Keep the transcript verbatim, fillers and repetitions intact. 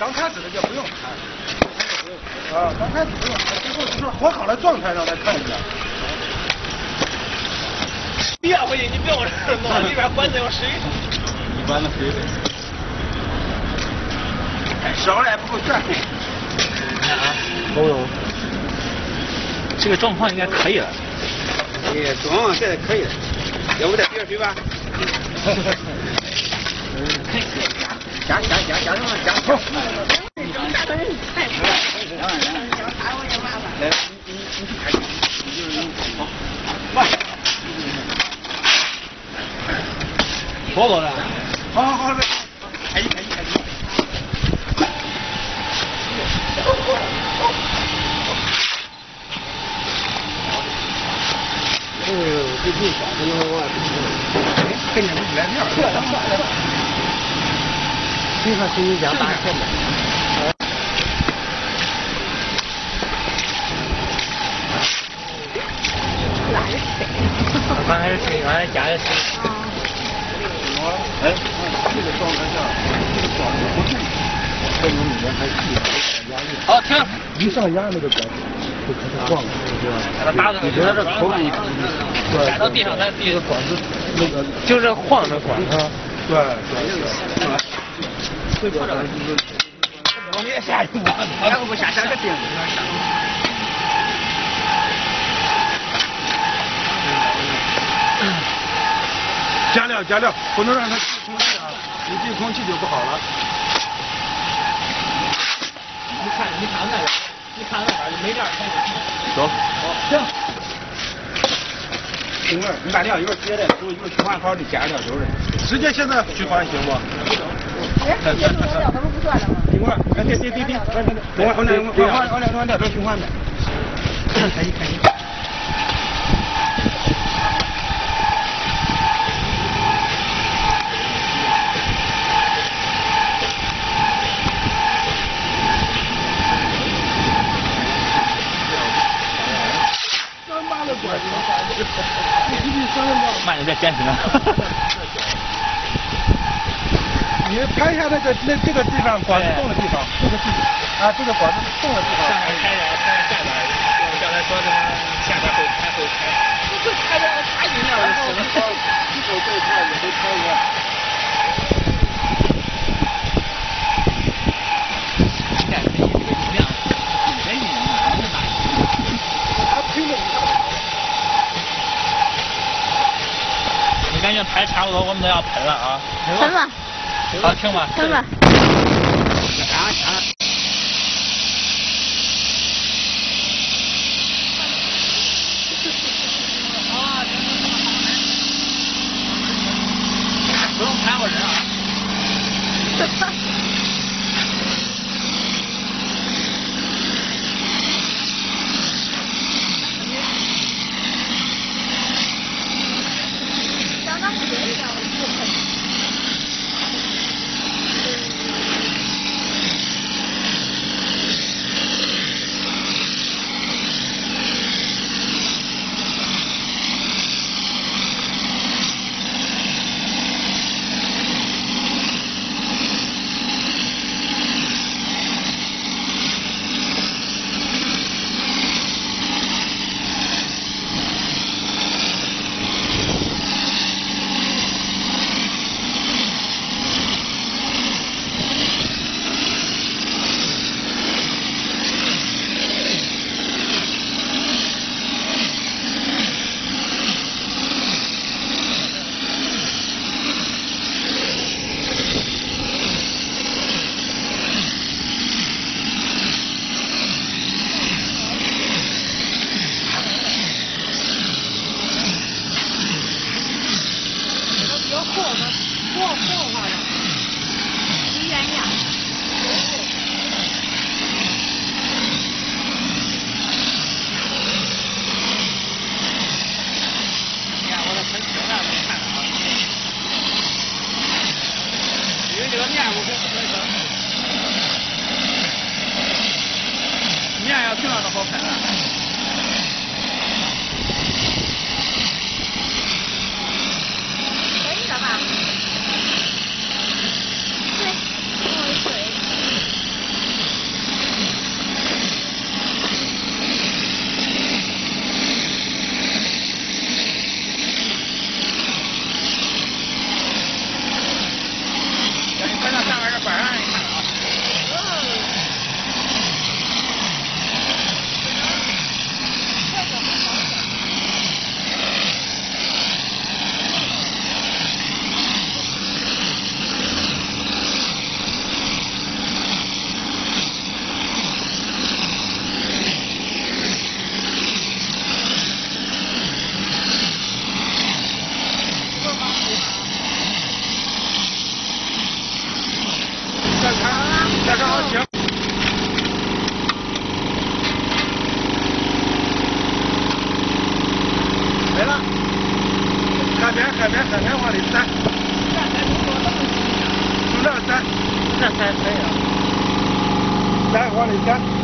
刚开始的就不用看，啊，刚开始不用，最后就是和好的状态让他看一下。 别回去，你别往这儿弄，里边管子有水。 一般的水的。烧了也不够全。 啊， 够用。 这个状况应该可以了。 哎，状况现在可以了，要不再别水吧？ 可以。 加加加加什么加？好。来，你你你开始，你就是你好，慢。 多多的。 好好好，开一开一开一。哎呦，这这啥？这能往外喷？跟着你来面儿。你看谁家大钱的？ 刚开始水，刚才加的水。 哎，这个状态下，这个管子不动，说明里面还是有压力。 好，停。 一上压那个管子就开始晃了，是吧？ 把它打到。 你觉得这口感？对。 打到地上，它地这个管子那个就是晃的管子。 对对对。这个就是。我也下去吧，要不下下个钉子。加料加料，不能让它进空气啊！一进空气就不好了。 你看，你看那个，你看那边没料开始。 走。行。一会儿你把料一会儿接的，一会儿取完好的加料就是。直接现在取完行不？ 哎，直接取完料，他们不算了吗？ 一会儿，哎，对对对对，等会儿，我两我我我两我两条循环的。开一开一。 慢点，别坚持呢。 你拍一下那个那这个地方管子动的地方，这个地啊，这个管子动的地方。 上面开着，开着下边，我刚才说的下边会开会开，这开着差一秒就死了。 一手这一块也都开过。 感觉拍差不多，我们都要喷了啊！ 喷吧。 好，停吧。 喷吧。 啥啥？ 不用拍我人啊。 往里干。